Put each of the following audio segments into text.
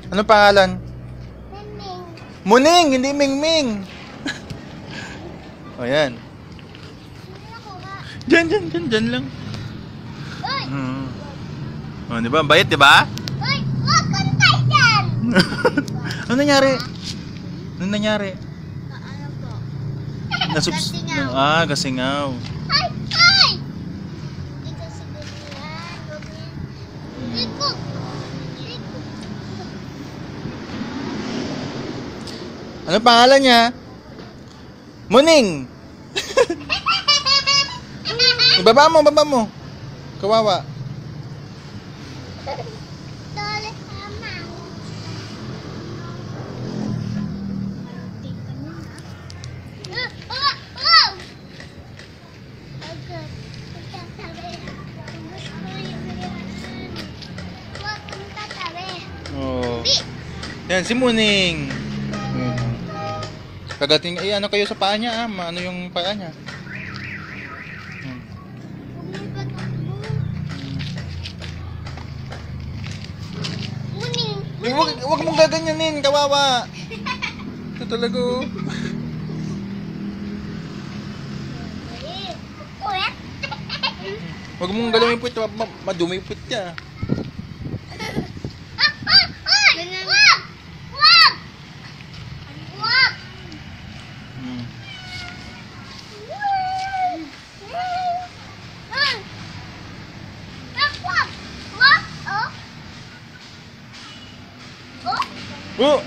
Ano pangalan? Miming. Muning, hindi Mingming. O yan. Hindi nakuha. Diyan lang. Uy! O, di ba? Bayat, di ba? Uy! Huwag kang tayo! Ano nangyari? Ano nangyari? Ano po? Nasubs... Kasingaw. Kasingaw. Ay! Ay! Hindi kasi ganyan. Huwag niya. Liko! Liko! Ano pangalan niya? Muning! Baba mo. Kawawa. Dole sama. Oh! Agad. Tatabi. Huwag kang tatabi. Oh. Di! Yan, si Muning. Kagating, ano kayo sa paa niya, ano yung paa niya? Muning! Wag mong gaganyanin, kawawa. Ito talaga. Uwet! Wag mong galawin yung puwit, madumi yung puwit niya. Wag! Wag! Wag! Oh!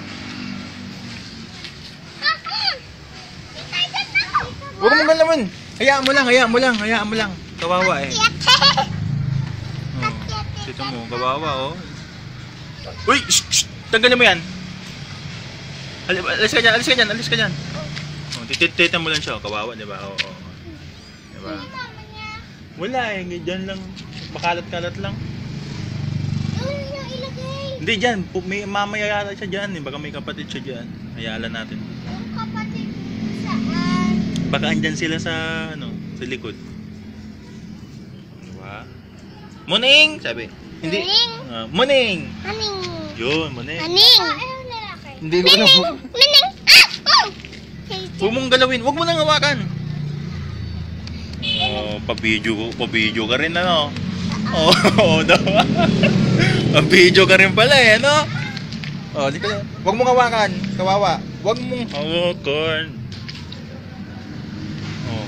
Wag mong galawin. Hayaan mo lang. Kawawa eh. Oh, dito mo, kawawa oh. Uy! Shh! Tanggalin mo yan. Alis ka dyan. Oh, tititan mo lang siya, kawawa, di ba? Oo. Di ba? Wala eh, dyan lang. Makalat-kalat lang. Hindi dyan, may mamaya yata siya dyan eh. Baka may kapatid siya dyan. Hayaan natin. Yung kapatid saan? Baka andyan sila sa, sa likod. Diba? Muning! Sabi. Hindi. Muning! Aning! Yun, Muning. Aning! Hindi ko na. Mining! Ah! Huwag mong galawin. Huwag mo nang hawakan. Oh, pa-video ka rin ano? Oo daw. Pa-video ka rin pala eh, ano? Oh, di ka. Huwag mong hawakan. Kawawa. Huwag mong hawakan. Oh.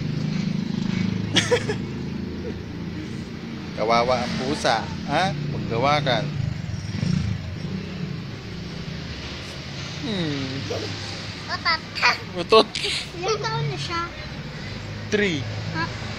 Kawawa ang pusa, ha? Huwag hawakan. Otot. Utot. Ilang taon na siya? 3. Ha?